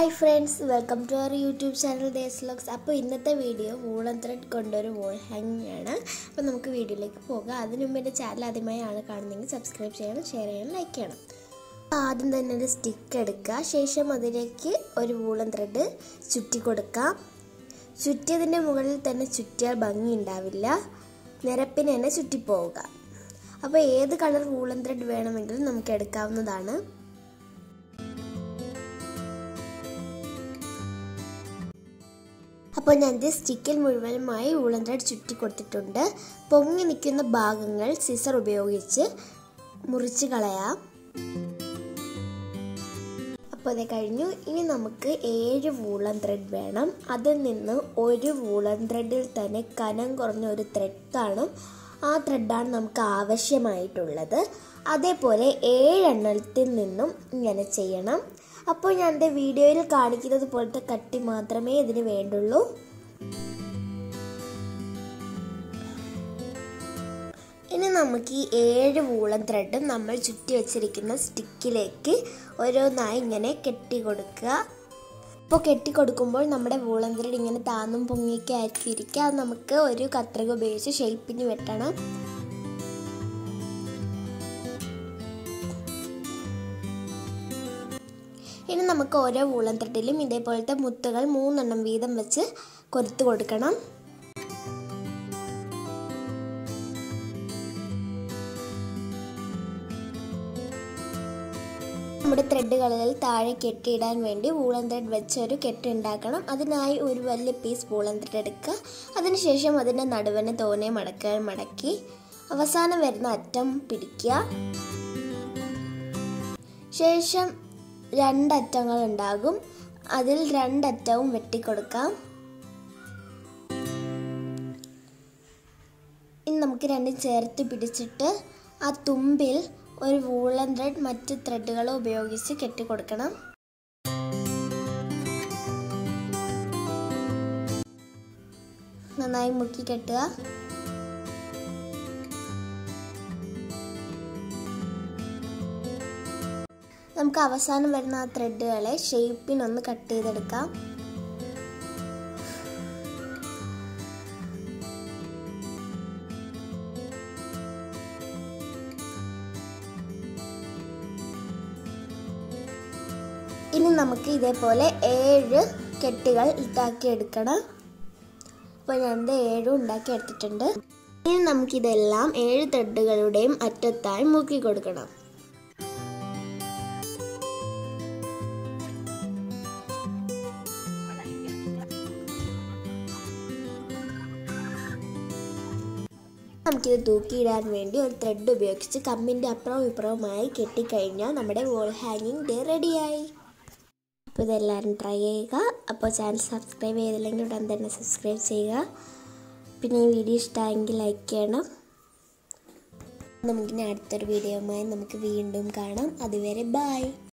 Hi friends, welcome to our YouTube channel Days Vlogs. അപ്പോൾ ഇന്നത്തെ video woollen thread കൊണ്ടൊരു wall ഹാങ്ങിങ് ആണ്. അപ്പോൾ നമുക്ക് വീഡിയോയിലേക്ക് പോകാം. അതിനു മുമ്പ് എൻ്റെ ചാനൽ ആദ്യമായാണ് കാണുന്നതെങ്കിൽ സബ്സ്ക്രൈബ് ചെയ്യണം, ഷെയർ ചെയ്യണം, ലൈക്ക് ചെയ്യണം. ആദ്യം തന്നെ ഒരു സ്റ്റിക്ക് എടുക്കുക. ശേഷം അതിലേക്ക് ഒരു വൂളൻ ത്രെഡ് ചുറ്റി കൊടുക്കാം. ചുറ്റിയതിൻ്റെ മുകളിൽ തന്നെ ചുറ്റിയാൽ ഭംഗി ഉണ്ടാവില്ല, നിരപ്പിന് തന്നെ ചുറ്റിപ്പോവുക. അപ്പോൾ ഏത് കളർ വൂളൻ ത്രെഡ് വേണമെങ്കിലും നമുക്ക് എടുക്കാവുന്നതാണ്. അപ്പോൾ ഞാൻ സ്റ്റിക്കിൽ മുഴുവനുമായി വൂളൻ ത്രെഡ് ചുറ്റി കൊടുത്തിട്ടുണ്ട്. പൊങ്ങി നിൽക്കുന്ന ഭാഗങ്ങൾ സിസർ ഉപയോഗിച്ച് മുറിച്ച് കളയാം. അപ്പോൾ അത് കഴിഞ്ഞു. ഇനി നമുക്ക് 7 വൂളൻ ത്രെഡ് വേണം. അതിൽ നിന്ന് ഒരു വൂളൻ ത്രെഡിൽ തന്നെ കനം കുറഞ്ഞ ഒരു ത്രെഡ് കാണും. ആ ത്രെഡാണ് നമുക്ക് ആവശ്യമായിട്ടുള്ളത്. അതേപോലെ 7 എണ്ണത്തിൽ നിന്നും ഇങ്ങനെ ചെയ്യണം. അപ്പോൾ ഞാൻ എൻ്റെ വീഡിയോയിൽ കാണിക്കുന്നത് പോലത്തെ കട്ടി മാത്രമേ ഇതിന് വേണ്ടുള്ളൂ. ഇനി നമുക്ക് ഈ 7 വൂളൻ ത്രെഡും നമ്മൾ ചുറ്റി വെച്ചിരിക്കുന്ന സ്റ്റിക്കിലേക്ക് ഓരോന്നായി ഇങ്ങനെ കെട്ടി കൊടുക്കുക. അപ്പോൾ കെട്ടി കൊടുക്കുമ്പോൾ നമ്മുടെ വൂളൻ ത്രെഡ് ഇങ്ങനെ താന്നും പൊങ്ങിയൊക്കെ ആയിരിക്കും ഇരിക്കുക. അത് നമുക്ക് ഒരു കത്രിക ഉപയോഗിച്ച് ഷേപ്പിന് വെട്ടണം. ഇനി നമുക്ക് ഓരോ വൂളൻ ത്രെഡിലും ഇതേപോലത്തെ മുത്തുകൾ 3 എണ്ണം വീതം വെച്ച് കൊരുത്ത് കൊടുക്കണം. നമ്മുടെ ത്രെഡുകളിൽ താഴെ കെട്ടിയിടാൻ വേണ്ടി വൂളൻ ത്രെഡ് വെച്ച് ഒരു കെട്ട് ഉണ്ടാക്കണം. അതിനായി ഒരു വലിയ പീസ് വൂളൻ ത്രെഡ് എടുക്കുക. അതിനുശേഷം അതിൻ്റെ നടുവിന് തോനെ മടക്കി അവസാനം വരുന്ന അറ്റം പിടിക്കുക. ശേഷം 2 അറ്റങ്ങൾ ഉണ്ടാകും. അതിൽ 2 അറ്റവും വെട്ടിക്കൊടുക്കാം. ഇനി നമുക്ക് 2 ചേർത്ത് പിടിച്ചിട്ട് ആ തുമ്പിൽ ഒരു വൂളൻ ത്രെഡ് മറ്റ് ത്രെഡുകൾ ഉപയോഗിച്ച് കെട്ടിക്കൊടുക്കണം. നന്നായി മുക്കി കെട്ടുക. നമുക്ക് അവസാനം വരുന്ന ആ ത്രെഡുകളെ ഷേപ്പിനൊന്ന് കട്ട് ചെയ്തെടുക്കാം. ഇനി നമുക്ക് ഇതേപോലെ 7 കെട്ടുകൾ ഉണ്ടാക്കിയെടുക്കണം. അപ്പോൾ ഞാൻ 7 ഉണ്ടാക്കി എടുത്തിട്ടുണ്ട്. ഇനി നമുക്കിതെല്ലാം 7 ത്രെഡുകളുടെയും അറ്റത്തായി മുക്കി കൊടുക്കണം. നമുക്കിത് തൂക്കിയിടാൻ വേണ്ടി ഒരു ത്രെഡ് ഉപയോഗിച്ച് കമ്പിൻ്റെ അപ്പുറവും ഇപ്പുറവുമായി കെട്ടിക്കഴിഞ്ഞാൽ നമ്മുടെ വോൾ ഹാങ്ങിങ് ഡേ റെഡിയായി. അപ്പോൾ ഇതെല്ലാവരും ട്രൈ ചെയ്യുക. അപ്പോൾ ചാനൽ സബ്സ്ക്രൈബ് ചെയ്തില്ലെങ്കിൽ ഉടൻ തന്നെ സബ്സ്ക്രൈബ് ചെയ്യുക. പിന്നെ ഈ വീഡിയോ ഇഷ്ടമായെങ്കിൽ ലൈക്ക് ചെയ്യണം. നമുക്കിനി അടുത്തൊരു വീഡിയോയുമായി നമുക്ക് വീണ്ടും കാണാം. അതുവരെ ബൈ.